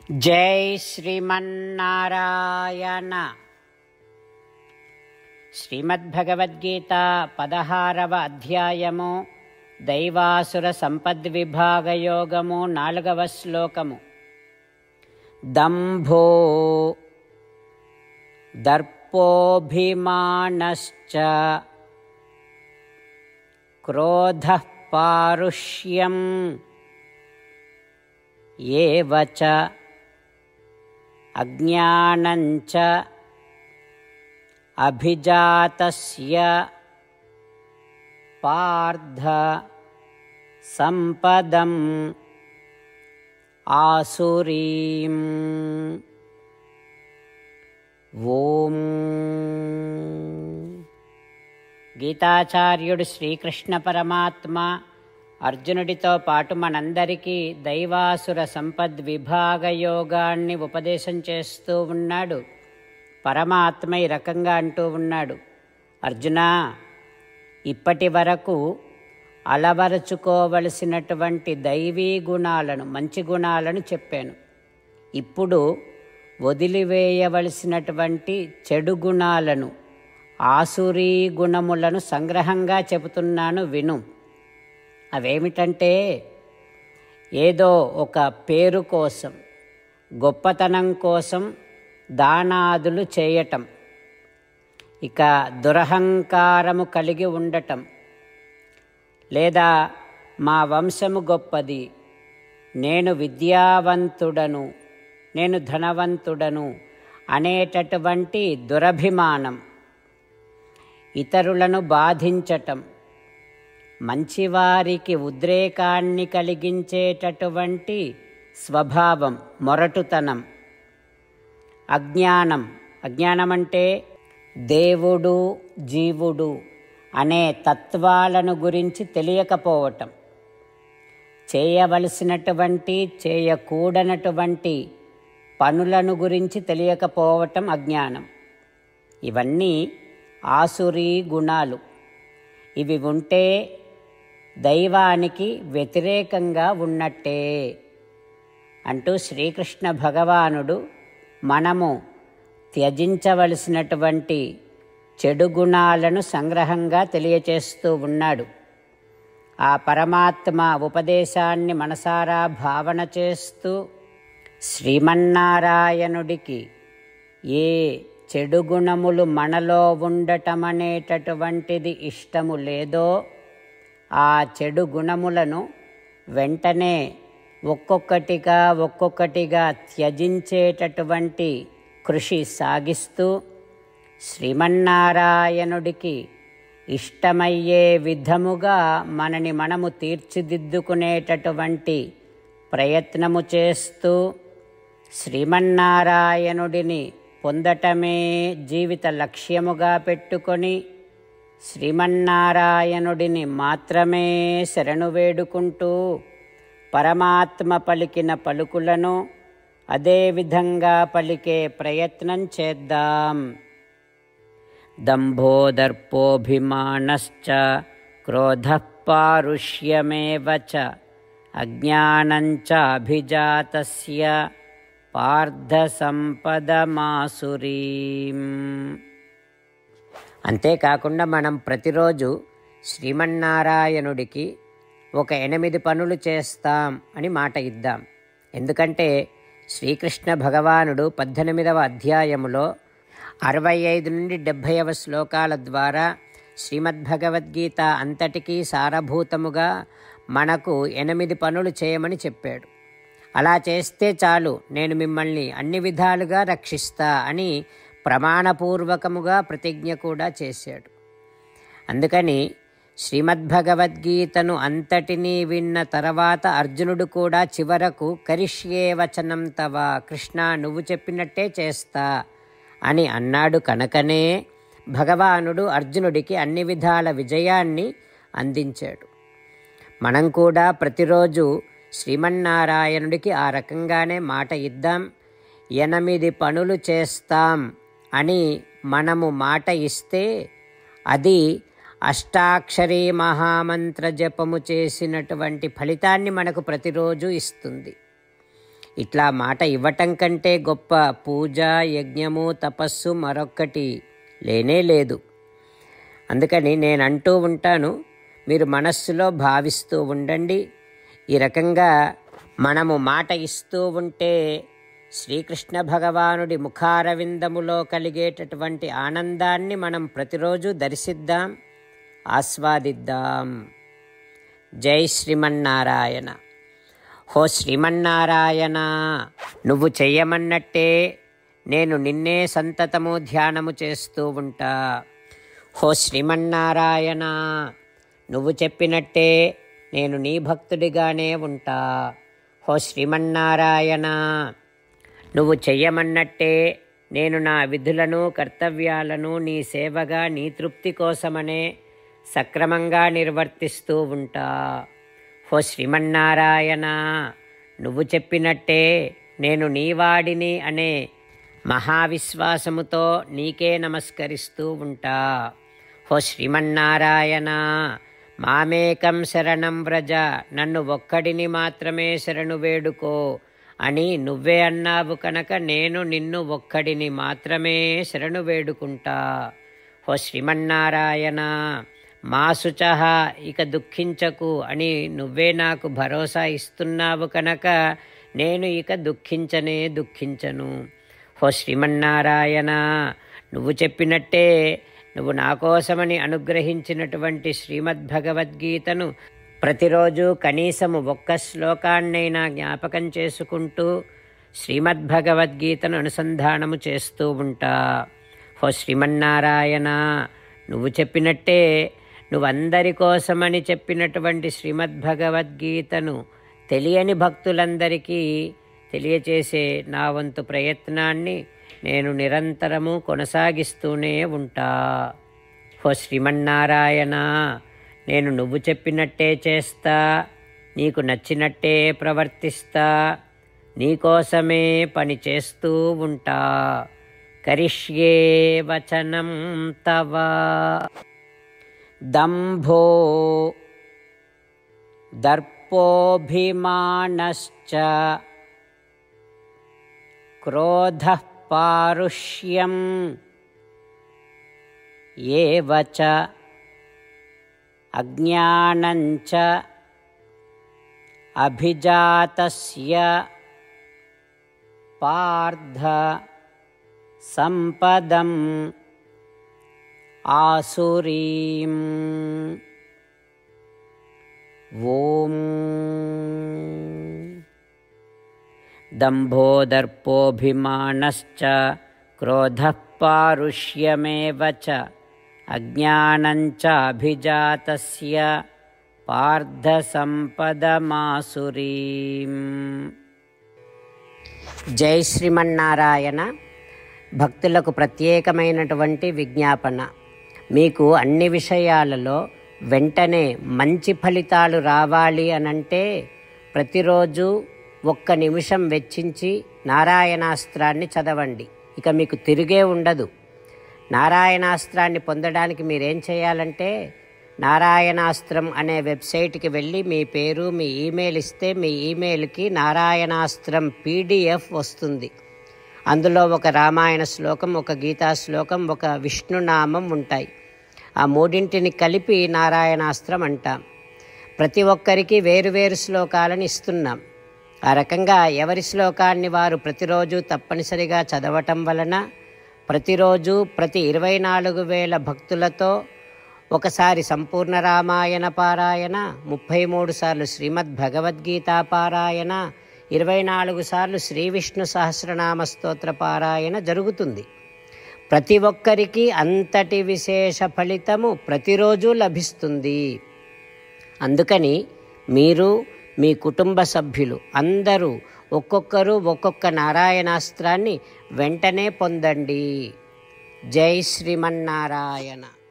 జై శ్రీమన్నారాయణ. శ్రీమద్భగవద్గీత 16వ అధ్యాయము దైవాసుర సంపద్విభాగయోగము 4వ శ్లోకము. దంభో దర్పోభిమానశ్చ క్రోధః పారుష్యం ఏవచ అజ్ఞానంచ అభిజాతస్య పార్థ సంపదం ఆసురీం. ఓం. గీతాచార్యుడు శ్రీకృష్ణ పరమాత్మ అర్జునుడితో పాటు మనందరికీ దైవాసుర సంపద్విభాగ యోగాన్ని ఉపదేశం చేస్తూ ఉన్నాడు. పరమాత్మ ఈ రకంగా అంటూ ఉన్నాడు, అర్జున, ఇప్పటి వరకు అలవరుచుకోవలసినటువంటి దైవీ గుణాలను, మంచి గుణాలను చెప్పాను. ఇప్పుడు వదిలివేయవలసినటువంటి చెడు గుణాలను, ఆసురీ గుణములను సంగ్రహంగా చెబుతున్నాను, విను. అవేమిటంటే, ఏదో ఒక పేరు కోసం, గొప్పతనం కోసం దానాదులు చేయటం, ఇక దురహంకారము కలిగి ఉండటం, లేదా మా వంశము గొప్పది, నేను విద్యావంతుడను, నేను ధనవంతుడను అనేటటువంటి దురభిమానం, ఇతరులను బాధించటం, మంచివారికి ఉద్రేకాన్ని కలిగించేటటువంటి స్వభావం, మొరటుతనం, అజ్ఞానం అంటే దేవుడు జీవుడు అనే తత్వాలను గురించి తెలియకపోవటం, చేయవలసినటువంటి చేయకూడనటువంటి పనులను గురించి తెలియకపోవటం అజ్ఞానం. ఇవన్నీ ఆసురీ గుణాలు. ఇవి ఉంటే దైవానికి వ్యతిరేకంగా ఉన్నట్టే అంటూ శ్రీకృష్ణ భగవానుడు మనము త్యజించవలసినటువంటి చెడు గుణాలను సంగ్రహంగా తెలియచేస్తూ ఉన్నాడు. ఆ పరమాత్మ ఉపదేశాన్ని మనసారా భావన చేస్తూ శ్రీమన్నారాయణుడికి ఏ చెడు గుణములు మనలో ఉండటమనేటటువంటిది ఇష్టము లేదో ఆ చెడు గుణములను వెంటనే ఒక్కొక్కటిగా త్యజించేటటువంటి కృషి సాగిస్తూ శ్రీమన్నారాయణుడికి ఇష్టమయ్యే విధముగా మనని మనము తీర్చిదిద్దుకునేటటువంటి ప్రయత్నము చేస్తూ శ్రీమన్నారాయణుడిని పొందటమే జీవిత లక్ష్యముగా పెట్టుకొని శ్రీమన్నారాయణుడిని మాత్రమే శరణు వేడుకుంటూ పరమాత్మ పలికిన పలుకులను అదేవిధంగా పలికే ప్రయత్నం చేద్దాం. దంభోదర్పోభిమానశ్చ క్రోధః పారుష్యమేవ చ అజ్ఞానంచ అభిజాతస్య పార్థ సంపదమాసురీం. అంతేకాకుండా మనం ప్రతిరోజు శ్రీమన్నారాయణుడికి ఒక 8 పనులు చేస్తాం అని మాట ఇద్దాం. ఎందుకంటే శ్రీకృష్ణ భగవానుడు 18వ అధ్యాయములో 65 నుండి 70వ శ్లోకాల ద్వారా శ్రీమద్భగవద్గీత అంతటికీ సారభూతముగా మనకు 8 పనులు చేయమని చెప్పాడు. అలా చేస్తే చాలు, నేను మిమ్మల్ని అన్ని విధాలుగా రక్షిస్తా అని ప్రమాణపూర్వకముగా ప్రతిజ్ఞ కూడా చేశాడు. అందుకని శ్రీమద్భగవద్గీతను అంతటినీ విన్న తర్వాత అర్జునుడు కూడా చివరకు కరిష్యే వచనం తవ, కృష్ణ నువ్వు చెప్పినట్టే చేస్తా అని అన్నాడు. కనుకనే భగవానుడు అర్జునుడికి అన్ని విధాల విజయాన్ని అందించాడు. మనం కూడా ప్రతిరోజు శ్రీమన్నారాయణుడికి ఆ రకంగానే మాట ఇద్దాం. 8 పనులు చేస్తాం అని మనము మాట ఇస్తే అది అష్టాక్షరీ మహామంత్ర జపము చేసినటువంటి ఫలితాన్ని మనకు ప్రతిరోజు ఇస్తుంది. ఇట్లా మాట ఇవ్వటం కంటే గొప్ప పూజ, యజ్ఞము, తపస్సు మరొక్కటి లేనే లేదు. అందుకని నేను అంటూ ఉంటాను, మీరు మనస్సులో భావిస్తూ ఉండండి. ఈ రకంగా మనము మాట ఇస్తూ ఉంటే శ్రీకృష్ణ భగవానుడి ముఖారవిందములో కలిగేటటువంటి ఆనందాన్ని మనం ప్రతిరోజు దర్శిద్దాం, ఆస్వాదిద్దాం. జై శ్రీమన్నారాయణ. హో శ్రీమన్నారాయణ, నువ్వు చెయ్యమన్నట్టే నేను నిన్నే సంతతము ధ్యానము చేస్తూ ఉంటా. హో శ్రీమన్నారాయణ, నువ్వు చెప్పినట్టే నేను నీ భక్తుడిగానే ఉంటా. హో శ్రీమన్నారాయణ, నువ్వు చెయ్యమన్నట్టే నేను నా విధులను, కర్తవ్యాలను నీ సేవగా, నీ తృప్తి కోసమనే సక్రమంగా నిర్వర్తిస్తూ ఉంటా. హో శ్రీమన్నారాయణ, నువ్వు చెప్పినట్టే నేను నీవాడిని అనే మహావిశ్వాసముతో నీకే నమస్కరిస్తూ ఉంటా. హో శ్రీమన్నారాయణ, మామేకం శరణం వ్రజ, నన్ను ఒక్కడిని మాత్రమే శరణు వేడుకో అని నువ్వే అన్నావు కనుక నేను నిన్ను ఒక్కడిని మాత్రమే శరణు వేడుకుంటా. హో శ్రీమన్నారాయణ, మా శుచః, ఇక దుఃఖించకు అని నువ్వే నాకు భరోసా ఇస్తున్నావు కనుక నేను ఇక దుఃఖించను. హో శ్రీమన్నారాయణ, నువ్వు చెప్పినట్టే నువ్వు నా కోసమని అనుగ్రహించినటువంటి శ్రీమద్భగవద్గీతను ప్రతిరోజు కనీసము ఒక్క శ్లోకాన్నైనా జ్ఞాపకం చేసుకుంటూ శ్రీమద్భగవద్గీతను అనుసంధానము చేస్తూ ఉంటా. హో శ్రీమన్నారాయణ, నువ్వు చెప్పినట్టే నువ్వందరి కోసమని చెప్పినటువంటి శ్రీమద్భగవద్గీతను తెలియని భక్తులందరికీ తెలియచేసే నా వంతు ప్రయత్నాన్ని నేను నిరంతరము కొనసాగిస్తూనే ఉంటా. హో శ్రీమన్నారాయణ, నేను నువ్వు చెప్పినట్టే చేస్తా, నీకు నచ్చినట్టే ప్రవర్తిస్తా, నీకోసమే పని చేస్తూ ఉంటా. కరిష్యే వచనం తవ. దంభో దర్పోభిమానశ్చ క్రోధః పారుష్యం ఏవ చ అజ్ఞానంచ అభిజాతస్య పార్థ సంపదం ఆసురీం. ఓం. దంభో దర్పోభిమానశ్చ క్రోధః పారుష్యమేవ చ అజ్ఞానంచ అభిజాతస్య పార్థ సంపదమాసురీం. జై శ్రీమన్నారాయణ. భక్తులకు ప్రత్యేకమైనటువంటి విజ్ఞాపన. మీకు అన్ని విషయాలలో వెంటనే మంచి ఫలితాలు రావాలి అనంటే ప్రతిరోజు 1 నిమిషం వెచ్చించి నారాయణాస్త్రాన్ని చదవండి. ఇక మీకు తిరిగే ఉండదు. నారాయణాస్త్రాన్ని పొందడానికి మీరేం చేయాలంటే నారాయణాస్త్రం అనే వెబ్సైట్కి వెళ్ళి మీ పేరు, మీ ఈమెయిల్ ఇస్తే మీ ఈమెయిల్కి నారాయణాస్త్రం PDF వస్తుంది. అందులో ఒక రామాయణ శ్లోకం, ఒక గీతా శ్లోకం, ఒక విష్ణునామం ఉంటాయి. ఆ మూడింటిని కలిపి నారాయణాస్త్రం అంటాం. ప్రతి ఒక్కరికి వేరువేరు శ్లోకాలను ఇస్తున్నాం. ఆ రకంగా ఎవరి శ్లోకాన్ని వారు ప్రతిరోజు తప్పనిసరిగా చదవటం వలన ప్రతిరోజు ప్రతి 24,000 భక్తులతో ఒకసారి సంపూర్ణ రామాయణ పారాయణ, 33 సార్లు శ్రీమద్ భగవద్గీత పారాయణ, 24 సార్లు శ్రీ విష్ణు సహస్రనామ స్తోత్ర పారాయణ జరుగుతుంది. ప్రతి ఒక్కరికి అంతటి విశేష ఫలితము ప్రతిరోజు లభిస్తుంది. అందుకని మీరు, మీ కుటుంబ సభ్యులు అందరూ ఒక్కొక్కరు ఒక్కొక్క నారాయణాస్త్రాన్ని వెంటనే పొందండి. జై శ్రీమన్నారాయణ.